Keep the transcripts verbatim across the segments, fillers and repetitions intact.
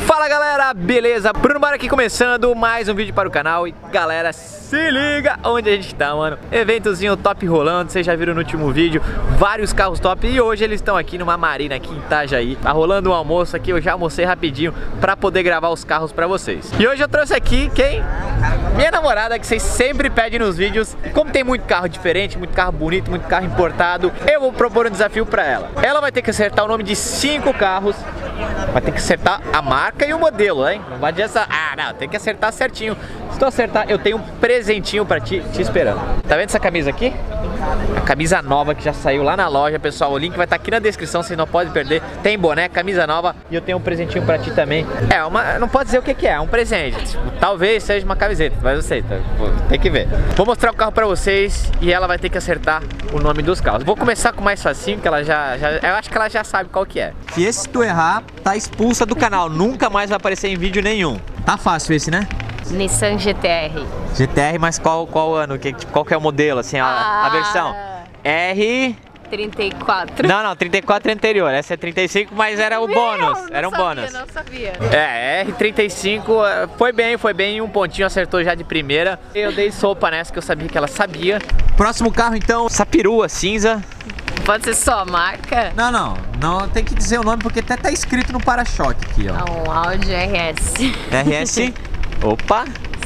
Fala galera, beleza? Bruno Bar aqui começando mais um vídeo para o canal. E galera, se liga onde a gente tá, mano. Eventozinho top rolando, vocês já viram no último vídeo vários carros top. E hoje eles estão aqui numa marina aqui em Itajaí. Tá rolando um almoço aqui, eu já almocei rapidinho pra poder gravar os carros pra vocês. E hoje eu trouxe aqui quem? Minha namorada, que vocês sempre pedem nos vídeos. E como tem muito carro diferente, muito carro bonito, muito carro importado, eu vou propor um desafio pra ela. Ela vai ter que acertar o nome de cinco carros. Vai ter que acertar a marca e o modelo, hein? Não vai adiantar. Ah, não, tem que acertar certinho. Se tu acertar, eu tenho um presentinho pra ti, te esperando. Tá vendo essa camisa aqui? A camisa nova que já saiu lá na loja, pessoal. O link vai estar aqui na descrição, vocês não podem perder. Tem boné, camisa nova e eu tenho um presentinho pra ti também. É, uma, não pode dizer o que que é, é um presente. Tipo, talvez seja uma camiseta, mas eu sei, tá? Tem que ver. Vou mostrar o carro pra vocês e ela vai ter que acertar o nome dos carros. Vou começar com o mais facinho, que ela já, já... Eu acho que ela já sabe qual que é. E esse, se tu errar, tá expulsa do canal. Nunca mais vai aparecer em vídeo nenhum. Tá fácil esse, né? Nissan G T R. G T R, mas qual, qual ano? Que, qual que é o modelo, assim, a, ah, a versão? R... trinta e quatro. Não, não, trinta e quatro é anterior. Essa é trinta e cinco, mas era o Meu, bônus. Era um sabia, bônus. Não sabia. É, R trinta e cinco foi bem, foi bem. Um pontinho acertou já de primeira. Eu dei sopa nessa que eu sabia que ela sabia. Próximo carro, então, essa perua cinza. Pode ser só a marca? Não, não. Não tem que dizer o nome porque até tá escrito no para-choque aqui, ó. Um Audi R S. R S. Opa.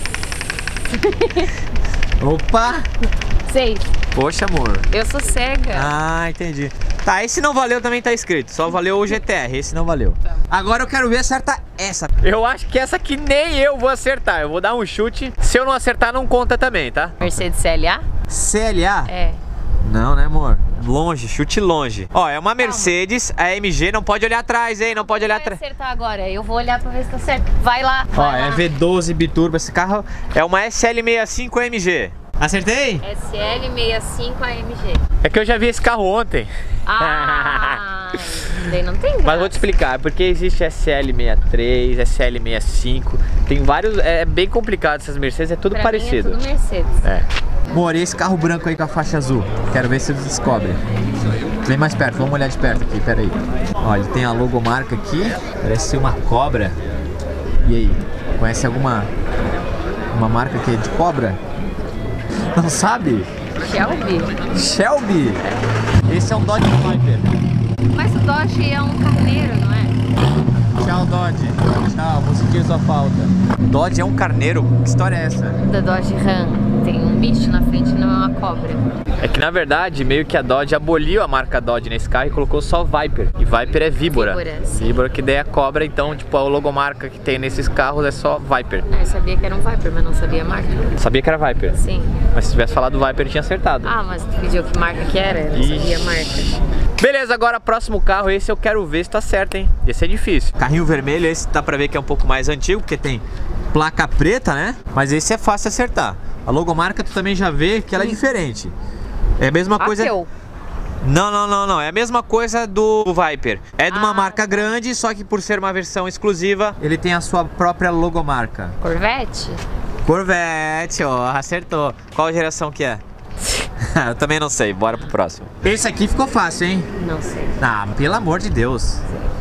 Opa. Seis. Poxa, amor. Eu sou cega. Ah, entendi. Tá, esse não valeu também tá escrito. Só valeu o G T R, esse não valeu. Tá. Agora eu quero ver acertar essa. Eu acho que essa aqui nem eu vou acertar. Eu vou dar um chute. Se eu não acertar, não conta também, tá? Mercedes C L A? C L A? É. Não, né, amor? Longe, chute longe. Ó, é uma Mercedes, a M G, não pode olhar atrás, hein? Não pode olhar atrás. Vai acertar agora, eu vou olhar pra ver se tá certo. Vai lá, vai Ó, lá. é V doze biturbo, esse carro é uma S L sessenta e cinco M G. Acertei? S L sessenta e cinco A M G. É que eu já vi esse carro ontem. Ah, daí não tem graça. Mas vou te explicar, porque existe S L sessenta e três, S L sessenta e cinco, tem vários, é bem complicado essas Mercedes, é tudo pra parecido. Mim é tudo Mercedes. É. Amor, e esse carro branco aí com a faixa azul? Quero ver se você descobre. Vem mais perto, vamos olhar de perto aqui, pera aí. Ó, ele tem a logomarca aqui, parece ser uma cobra. E aí, conhece alguma uma marca que é de cobra? Não sabe? Shelby? Shelby? Esse é um Dodge Viper. Mas o Dodge é um carneiro, não é? Tchau, Dodge. Tchau, vou sentir sua falta. Dodge é um carneiro? Que história é essa? Da Dodge Ram. Tem um bicho na frente, não é uma cobra. É que na verdade, meio que a Dodge aboliu a marca Dodge nesse carro e colocou só Viper. E Viper é víbora. Víbora, sim. Víbora que daí é cobra, então tipo a logomarca que tem nesses carros é só Viper. Eu sabia que era um Viper, mas não sabia a marca. Sabia que era Viper? Sim. Mas se tivesse falado Viper, tinha acertado. Ah, mas tu pediu que marca que era? Eu não Ixi. sabia a marca. Beleza, agora próximo carro, esse eu quero ver se tá certo, hein? Esse é difícil. Carrinho vermelho, esse dá pra ver que é um pouco mais antigo, porque tem placa preta, né? Mas esse é fácil acertar. A logomarca tu também já vê que ela é diferente. É a mesma coisa... Ateu. Não, não, não, não. É a mesma coisa do Viper. É de uma ah. marca grande, só que por ser uma versão exclusiva, ele tem a sua própria logomarca. Corvette? Corvette, ó, acertou. Qual geração que é? Eu também não sei, bora pro próximo. Esse aqui ficou fácil, hein? Não sei. Ah, pelo amor de Deus.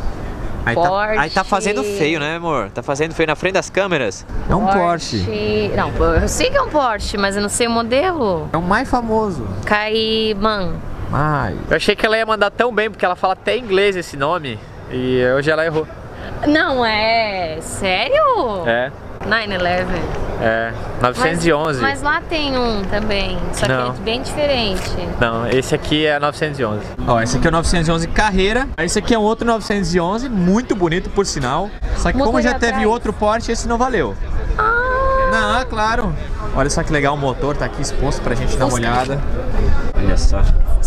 Aí tá, aí tá fazendo feio, né, amor? Tá fazendo feio na frente das câmeras. É um Porsche. Porsche. Não, eu sei que é um Porsche, mas eu não sei o modelo. É o mais famoso. Cayman. Ai. Eu achei que ela ia mandar tão bem, porque ela fala até inglês esse nome. E hoje ela errou. Não é? Sério? É. nove eleven. É, novecentos e onze. Mas, mas lá tem um também, só não. que é bem diferente. Não, esse aqui é novecentos e onze. Ó, esse aqui é o novecentos e onze Carreira. Esse aqui é um outro novecentos e onze, muito bonito por sinal. Só que Motor como já atrás. teve outro Porsche, esse não valeu. Ah! Não, claro. Olha só que legal o motor, tá aqui exposto pra gente dar uma olhada. Olha só.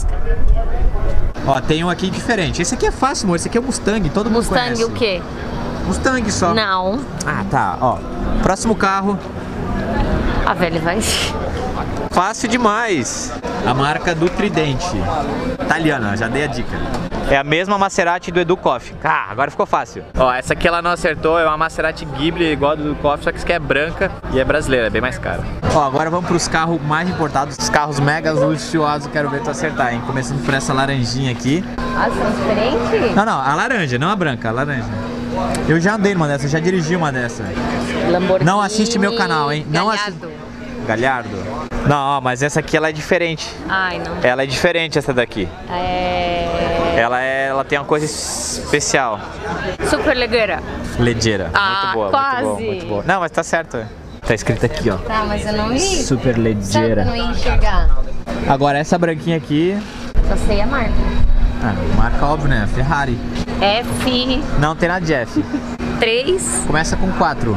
Ó, tem um aqui diferente. Esse aqui é fácil, amor. Esse aqui é o Mustang, todo mundo Mustang conhece. o quê? Mustang só. Não. Ah, tá. Ó, próximo carro. A velha vai... Fácil demais. A marca do Tridente. Italiana, já dei a dica. É a mesma Maserati do Edu Koff. Ah, agora ficou fácil. Ó, essa aqui ela não acertou, é uma Maserati Ghibli igual a do Edu Koff, só que isso aqui é branca e é brasileira, é bem mais cara. Ó, agora vamos pros carros mais importados, os carros mega luxuosos, quero ver tu acertar, hein? Começando por essa laranjinha aqui. Ah, transparente? Não, não, a laranja, não a branca, a laranja. Eu já andei numa dessa, já dirigi uma dessa. Lamborghini. Não assiste meu canal, hein? Não Gallardo. assi... Gallardo? Não, ó, mas essa aqui ela é diferente. Ai, não. Ela é diferente, essa daqui. É... Ela, é, ela tem uma coisa especial. Super legueira. Legeira. Ah, muito boa, quase. muito boa, muito boa. Não, mas tá certo. Tá escrito aqui, ó. Tá, mas eu não ia. Super Sabe que legeira. eu não ia enxergar? Agora essa branquinha aqui. Só sei a marca. Ah, marca óbvio, né? Ferrari. F Não tem nada de F. três. Começa com quatro.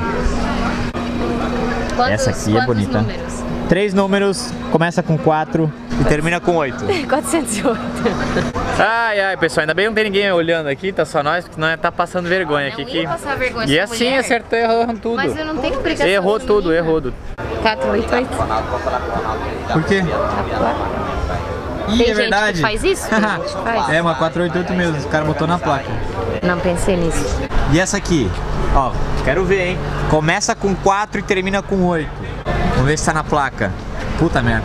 Quantos, Essa aqui é quantos bonita. números? Três números, começa com quatro e termina com oito. quatrocentos e oito. Ai, ai, pessoal, ainda bem que não tem ninguém olhando aqui, tá só nós, porque nós tá passando vergonha aqui. Não Que... ia passar vergonha. E sou assim, mulher. acertou, errou tudo. Mas eu não tenho obrigação. Errou de tudo, menina. errou tudo. quatrocentos e oitenta e oito. Por quê? Ih, Tem é gente verdade. que faz isso? Tem gente que faz. É, uma quatrocentos e oitenta e oito mesmo, o cara botou na placa. Não pensei nisso. E essa aqui? Ó, quero ver, hein? Começa com quatro e termina com oito. Vamos ver se tá na placa. Puta merda.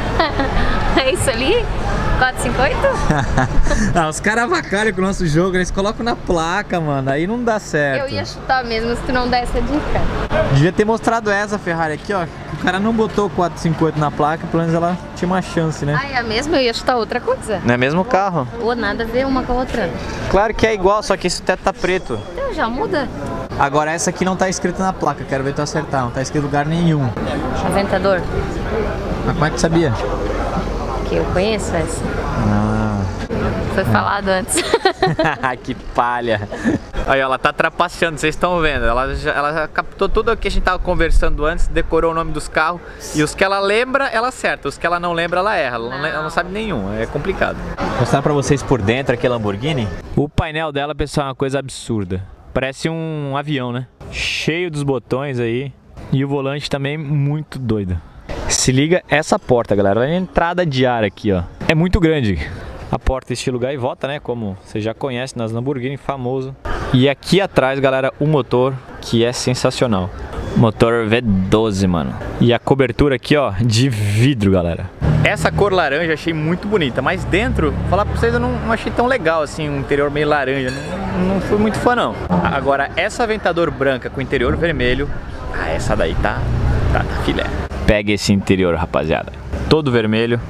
É isso ali? quatrocentos e cinquenta? Ah, os caras avacalham com o nosso jogo, eles colocam na placa, mano. Aí não dá certo. Eu ia chutar mesmo se tu não der essa dica. Devia ter mostrado essa Ferrari aqui, ó. O cara não botou quatrocentos e cinquenta na placa, pelo menos ela tinha uma chance, né? Ah, é a mesma? Eu ia chutar outra coisa. Não é mesmo carro? Ou nada a ver uma com a outra. Claro que é igual, só que esse teto tá preto. Então já muda. Agora essa aqui não tá escrita na placa, quero ver tu acertar. Não tá escrito em lugar nenhum. Aventador. Mas como é que tu sabia? Que eu conheço essa. Ah. Foi falado antes. Que palha. Aí, ela tá trapaceando, vocês estão vendo. Ela já, ela já captou tudo o que a gente tava conversando antes, decorou o nome dos carros. E os que ela lembra, ela acerta. Os que ela não lembra, ela erra. Ela não, ela não sabe nenhum. É complicado. Vou mostrar pra vocês por dentro aqui a Lamborghini. O painel dela, pessoal, é uma coisa absurda. Parece um avião, né? Cheio dos botões aí. E o volante também muito doido. Se liga essa porta, galera. Olha a entrada de ar aqui, ó. É muito grande. A porta estilo gaivota, né? Como você já conhece nas Lamborghini, famoso. E aqui atrás, galera, o motor, que é sensacional. Motor V doze, mano. E a cobertura aqui, ó, de vidro, galera. Essa cor laranja achei muito bonita, mas dentro, falar pra vocês, eu não, não achei tão legal assim, um interior meio laranja. Não, não fui muito fã, não. Agora, essa Aventador branca com interior vermelho, ah, essa daí tá, tá, tá filé. Pega esse interior, rapaziada. Todo vermelho.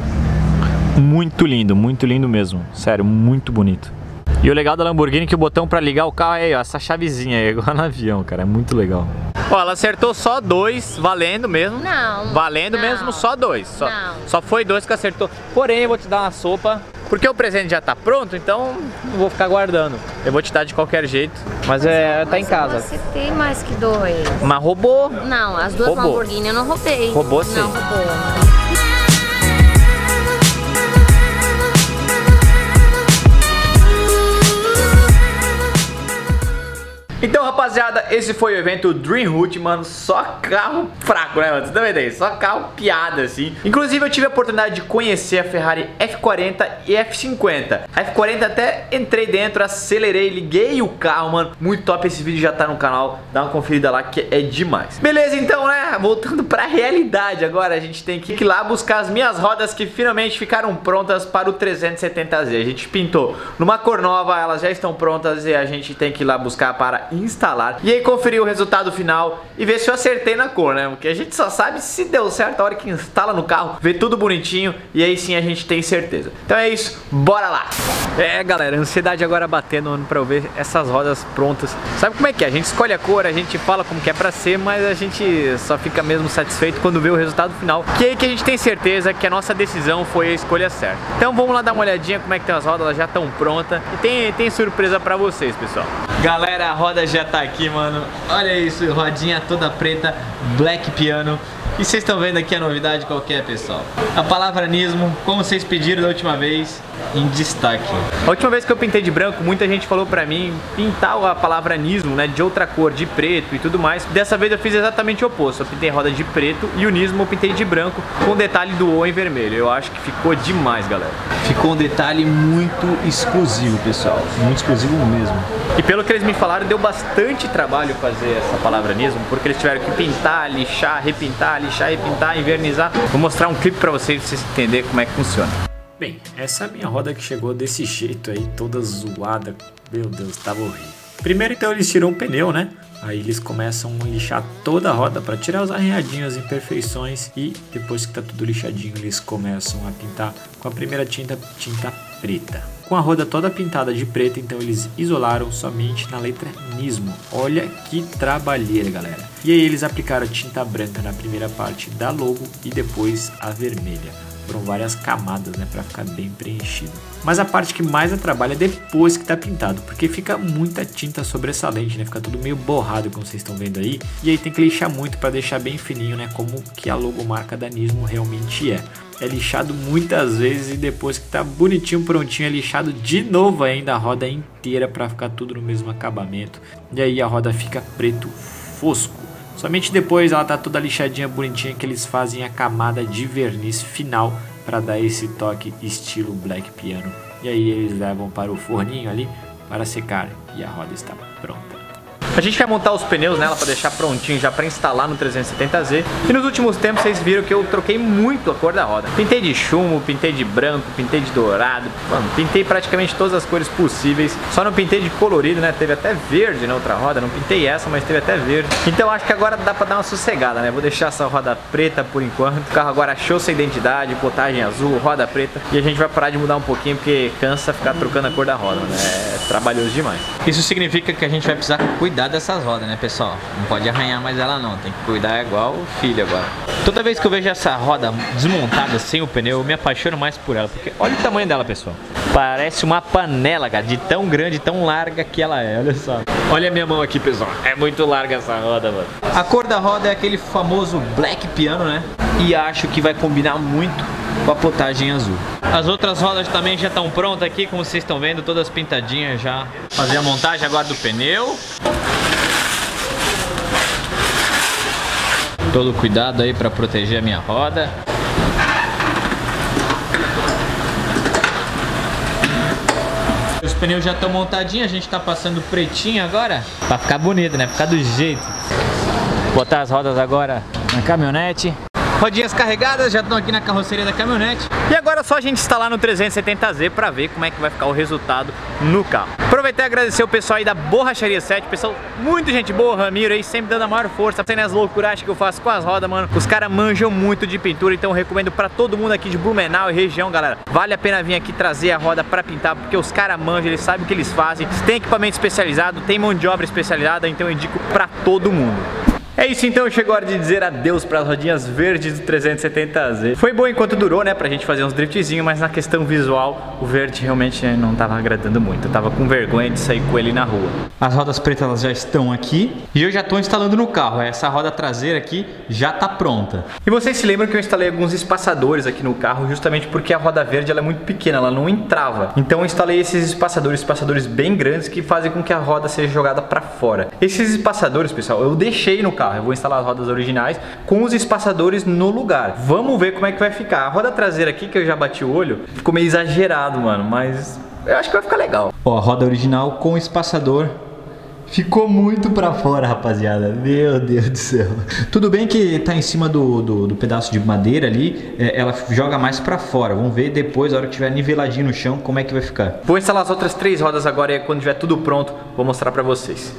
Muito lindo, muito lindo mesmo. Sério, muito bonito. E o legal da Lamborghini é que o botão pra ligar o carro é aí, ó, essa chavezinha aí, igual no avião, cara. É muito legal. Ó, ela acertou só dois, valendo mesmo. Não. Valendo não, mesmo, só dois. Só, não. só foi dois que acertou. Porém, eu vou te dar uma sopa, porque o presente já tá pronto, então não vou ficar guardando. Eu vou te dar de qualquer jeito, mas, mas é, tá mas em casa. Você tem mais que dois. Mas roubou. Não, as duas Roubou. Lamborghini eu não roubei. Roubou sim. Não roubou. Então, rapaziada, esse foi o evento Dream Hood, mano. Só carro fraco, né, mano? Você tá vendo aí? Só carro piada, assim. Inclusive, eu tive a oportunidade de conhecer a Ferrari F quarenta e F cinquenta. A F quarenta até entrei dentro, acelerei, liguei o carro, mano. Muito top, esse vídeo já tá no canal. Dá uma conferida lá que é demais. Beleza, então, né? Voltando pra realidade agora, a gente tem que ir lá buscar as minhas rodas que finalmente ficaram prontas para o trezentos e setenta Z. A gente pintou numa cor nova, elas já estão prontas e a gente tem que ir lá buscar para instalar e aí conferir o resultado final e ver se eu acertei na cor, né? Porque a gente só sabe se deu certo a hora que instala no carro, vê tudo bonitinho e aí sim a gente tem certeza. Então é isso, bora lá! É, galera, a ansiedade agora batendo mano, pra eu ver essas rodas prontas. Sabe como é que é? A gente escolhe a cor, a gente fala como que é pra ser, mas a gente só fica mesmo satisfeito quando vê o resultado final, que é aí que a gente tem certeza que a nossa decisão foi a escolha certa. Então vamos lá dar uma olhadinha como é que tem as rodas, elas já estão prontas e tem, tem surpresa pra vocês, pessoal. Galera, a roda já tá aqui, mano. Olha isso, rodinha toda preta, black piano. E vocês estão vendo aqui a novidade qual que é, pessoal? A palavra nismo, como vocês pediram da última vez, em destaque. A última vez que eu pintei de branco, muita gente falou pra mim pintar a palavra nismo, né, de outra cor, de preto e tudo mais. Dessa vez eu fiz exatamente o oposto. Eu pintei roda de preto e o nismo eu pintei de branco com o detalhe do O em vermelho. Eu acho que ficou demais, galera. Ficou um detalhe muito exclusivo, pessoal. Muito exclusivo mesmo. E pelo que eles me falaram, deu bastante trabalho fazer essa palavra nismo, porque eles tiveram que pintar, lixar, repintar, lixar, repintar, invernizar. Vou mostrar um clipe pra vocês, pra vocês entenderem como é que funciona. Bem, essa é a minha roda que chegou desse jeito aí, toda zoada. Meu Deus, tava horrível. Primeiro então eles tiram o pneu, né? Aí eles começam a lixar toda a roda para tirar os arranhadinhos, as imperfeições, e depois que tá tudo lixadinho eles começam a pintar com a primeira tinta, tinta preta. Com a roda toda pintada de preto, então eles isolaram somente na letra Nismo. Olha que trabalheira, galera. E aí eles aplicaram a tinta branca na primeira parte da logo e depois a vermelha. Foram várias camadas, né, para ficar bem preenchido. Mas a parte que mais dá trabalho é depois que tá pintado, porque fica muita tinta sobressalente, né, fica tudo meio borrado, como vocês estão vendo aí. E aí tem que lixar muito para deixar bem fininho, né, como que a logomarca da Nismo realmente é. É lixado muitas vezes e depois que tá bonitinho, prontinho, é lixado de novo ainda a roda inteira para ficar tudo no mesmo acabamento. E aí a roda fica preto fosco. Somente depois ela tá toda lixadinha, bonitinha, que eles fazem a camada de verniz final para dar esse toque estilo Black Piano. E aí eles levam para o forninho ali para secar e a roda está pronta. A gente vai montar os pneus nela para deixar prontinho já para instalar no trezentos e setenta Z. E nos últimos tempos vocês viram que eu troquei muito a cor da roda. Pintei de chumbo, pintei de branco, pintei de dourado. Mano, pintei praticamente todas as cores possíveis. Só não pintei de colorido, né? Teve até verde na outra roda. Não pintei essa, mas teve até verde. Então acho que agora dá para dar uma sossegada, né? Vou deixar essa roda preta por enquanto. O carro agora achou sua identidade, plotagem azul, roda preta. E a gente vai parar de mudar um pouquinho porque cansa ficar trocando a cor da roda, né? É trabalhoso demais. Isso significa que a gente vai precisar cuidar dessas rodas, né, pessoal? Não pode arranhar mais ela não, tem que cuidar igual o filho agora. Toda vez que eu vejo essa roda desmontada sem o pneu, eu me apaixono mais por ela, porque olha o tamanho dela, pessoal. Parece uma panela, cara, de tão grande, tão larga que ela é, olha só. Olha a minha mão aqui, pessoal, é muito larga essa roda, mano. A cor da roda é aquele famoso Black Piano, né? E acho que vai combinar muito com a plotagem azul. As outras rodas também já estão prontas aqui, como vocês estão vendo, todas pintadinhas já. Fazer a montagem agora do pneu. Todo cuidado aí para proteger a minha roda. Os pneus já estão montadinhos, a gente está passando pretinho agora para ficar bonito, né? Ficar do jeito. Botar as rodas agora na caminhonete. Rodinhas carregadas, já estão aqui na carroceria da caminhonete. E agora é só a gente instalar no trezentos e setenta Z para ver como é que vai ficar o resultado no carro. Aproveitar e agradecer o pessoal aí da Borracharia sete, pessoal, muito gente boa, Ramiro aí, sempre dando a maior força, sem as loucuras que eu faço com as rodas, mano. Os caras manjam muito de pintura, então eu recomendo para todo mundo aqui de Blumenau e região, galera. Vale a pena vir aqui trazer a roda para pintar, porque os caras manjam, eles sabem o que eles fazem. Tem equipamento especializado, tem mão de obra especializada, então eu indico para todo mundo. É isso então, chegou a hora de dizer adeus para as rodinhas verdes do trezentos e setenta Z. Foi bom enquanto durou, né, pra gente fazer uns driftzinhos, mas na questão visual, o verde realmente não tava agradando muito. Eu tava com vergonha de sair com ele na rua. As rodas pretas elas já estão aqui e eu já tô instalando no carro. Essa roda traseira aqui já tá pronta. E vocês se lembram que eu instalei alguns espaçadores aqui no carro, justamente porque a roda verde ela é muito pequena, ela não entrava. Então eu instalei esses espaçadores, espaçadores bem grandes que fazem com que a roda seja jogada pra fora. Esses espaçadores, pessoal, eu deixei no carro. Eu vou instalar as rodas originais com os espaçadores no lugar. Vamos ver como é que vai ficar. A roda traseira aqui, que eu já bati o olho, ficou meio exagerado, mano, mas eu acho que vai ficar legal. Ó, a roda original com espaçador ficou muito pra fora, rapaziada. Meu Deus do céu. Tudo bem que tá em cima do, do, do pedaço de madeira ali, é, ela joga mais pra fora. Vamos ver depois, na hora que tiver niveladinho no chão, como é que vai ficar. Vou instalar as outras três rodas agora e quando tiver tudo pronto, vou mostrar pra vocês.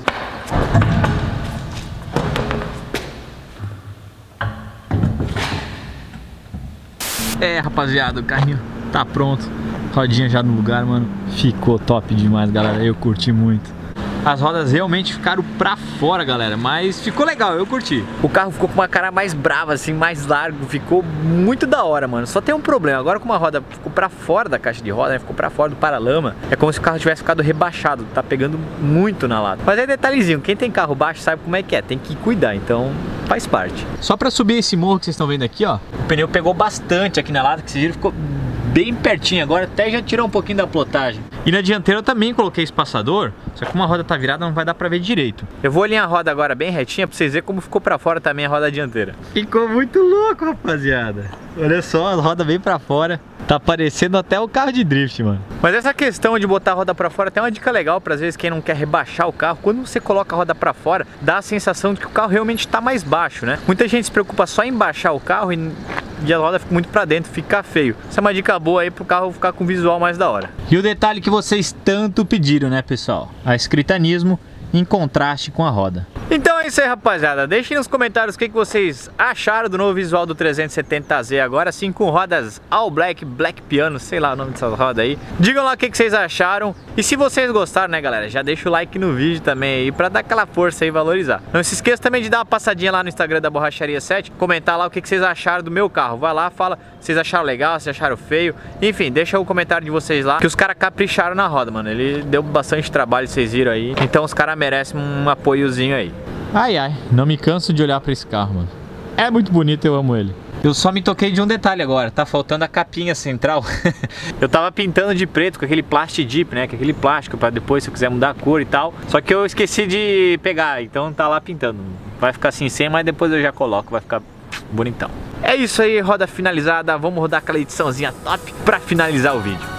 É, rapaziada, o carrinho tá pronto. Rodinha já no lugar, mano. Ficou top demais, galera. Eu curti muito. As rodas realmente ficaram pra fora, galera, mas ficou legal, eu curti. O carro ficou com uma cara mais brava, assim, mais largo. Ficou muito da hora, mano. Só tem um problema. Agora com uma roda ficou pra fora da caixa de roda, né? Ficou pra fora do paralama. É como se o carro tivesse ficado rebaixado. Tá pegando muito na lata. Mas é detalhezinho. Quem tem carro baixo sabe como é que é. Tem que cuidar, então faz parte. Só pra subir esse morro que vocês estão vendo aqui, ó, o pneu pegou bastante aqui na lata, que esse giro ficou bem pertinho. Agora até já tirou um pouquinho da plotagem. E na dianteira eu também coloquei espaçador, só que uma roda tá virada, não vai dar pra ver direito. Eu vou alinhar a roda agora bem retinha pra vocês verem como ficou pra fora também a roda dianteira. Ficou muito louco, rapaziada. Olha só, a roda bem pra fora. Tá parecendo até o carro de drift, mano. Mas essa questão de botar a roda pra fora tem uma dica legal pra às vezes quem não quer rebaixar o carro. Quando você coloca a roda pra fora, dá a sensação de que o carro realmente tá mais baixo, né? Muita gente se preocupa só em baixar o carro e, e a roda fica muito pra dentro, fica feio. Essa é uma dica boa aí pro carro ficar com o visual mais da hora. E o detalhe que vocês tanto pediram, né, pessoal? A escrita Nismo em contraste com a roda. Então é isso aí, rapaziada. Deixem nos comentários o que, que vocês acharam do novo visual do trezentos e setenta Z agora, assim com rodas All Black, Black Piano, sei lá o nome dessa roda aí. Digam lá o que, que vocês acharam. E se vocês gostaram, né, galera, já deixa o like no vídeo também aí pra dar aquela força aí e valorizar. Não se esqueça também de dar uma passadinha lá no Instagram da Borracharia sete, comentar lá o que, que vocês acharam do meu carro. Vai lá, fala se vocês acharam legal, se acharam feio. Enfim, deixa o comentário de vocês lá, que os caras capricharam na roda, mano. Ele deu bastante trabalho, vocês viram aí. Então os caras merecem um apoiozinho aí. Ai, ai, não me canso de olhar pra esse carro, mano. É muito bonito, eu amo ele. Eu só me toquei de um detalhe agora, tá faltando a capinha central. Eu tava pintando de preto com aquele plastic dip, né, com aquele plástico pra depois, se eu quiser mudar a cor e tal. Só que eu esqueci de pegar, então tá lá pintando. Vai ficar assim sem, mas depois eu já coloco, vai ficar bonitão. É isso aí, roda finalizada. Vamos rodar aquela ediçãozinha top pra finalizar o vídeo.